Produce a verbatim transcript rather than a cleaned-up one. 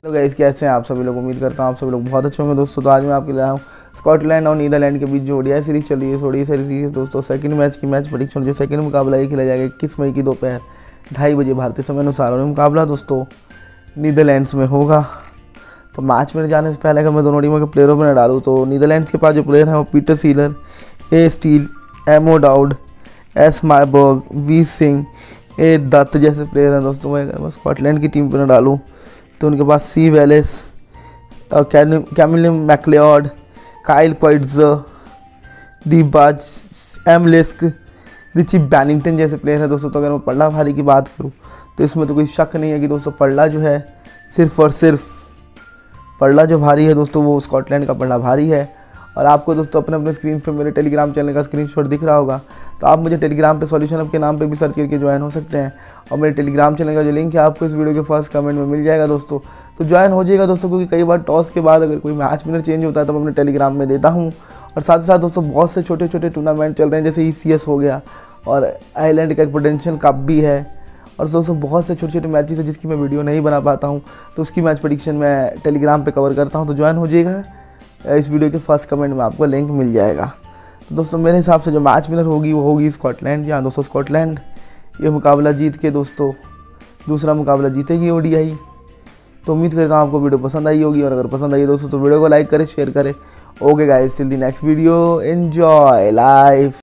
तो गाइस कैसे हैं आप सभी लोग। उम्मीद करता हूँ आप सभी लोग बहुत अच्छे होंगे दोस्तों। तो आज मैं आपके लिए आया हूँ स्कॉटलैंड और नीदरलैंड के बीच जो ओडीआई सीरीज चली है, ओडीआई सीरीज दोस्तों सेकंड मैच की मैच प्रेडिक्शन। जो सेकंड मुकाबला ये खेला जाएगा इक्कीस मई की दोपहर ढाई बजे भारतीय समय अनुसार। और मुकाबला दोस्तों नीदरलैंड्स में होगा। तो मैच में जाने से पहले अगर मैं दोनों टीमों के प्लेयरों में डालूँ तो नीदरलैंड्स के पास जो प्लेयर हैं वो Pieter Seelaar, A Steel, M O'Dowd, S Myburgh, V Singh, A Dutt जैसे प्लेयर हैं दोस्तों। मैं अगर मैं स्कॉटलैंड की टीम पर न डालूँ तो उनके पास सी वेलिस, कैमिल MacLeod, Kyle Coetzer, D Budge, M Leask, Richie Berrington जैसे प्लेयर हैं दोस्तों। तो अगर मैं पल्ला भारी की बात करूँ तो इसमें तो कोई शक नहीं है कि दोस्तों पल्ला जो है सिर्फ और सिर्फ पल्ला जो भारी है दोस्तों वो स्कॉटलैंड का पल्ला भारी है। और आपको दोस्तों अपने अपने स्क्रीन पे मेरे टेलीग्राम चैनल का स्क्रीनशॉट दिख रहा होगा, तो आप मुझे टेलीग्राम पे सॉल्यूशन हब के नाम पे भी सर्च करके ज्वाइन हो सकते हैं। और मेरे टेलीग्राम चैनल का जो लिंक है आपको इस वीडियो के फर्स्ट कमेंट में मिल जाएगा दोस्तों। तो ज्वाइन हो जाएगा दोस्तों, क्योंकि कई बार टॉस के बाद अगर कोई मैच विनर चेंज होता है तो मैं अपने टेलीग्राम में देता हूँ। और साथ ही साथ दोस्तों बहुत से छोटे छोटे टूर्नामेंट चल रहे हैं, जैसे ई सी एस हो गया और आयरलैंड का एक पोटेंशियल कप भी है। और दोस्तों बहुत से छोटे छोटे मैचेस है जिसकी मैं वीडियो नहीं बना पाता हूँ, तो उसकी मैच प्रेडिक्शन मैं टेलीग्राम पे कवर करता हूँ। तो ज्वाइन हो जाइएगा, इस वीडियो के फर्स्ट कमेंट में आपको लिंक मिल जाएगा। तो दोस्तों मेरे हिसाब से जो मैच विनर होगी वो होगी स्कॉटलैंड। यहाँ दोस्तों स्कॉटलैंड ये मुकाबला जीत के दोस्तों दूसरा मुकाबला जीतेगी ओडीआई। तो उम्मीद करता हूँ आपको वीडियो पसंद आई होगी, और अगर पसंद आई दोस्तों तो वीडियो को लाइक करें, शेयर करें। Okay guys, till the next video, enjoy life.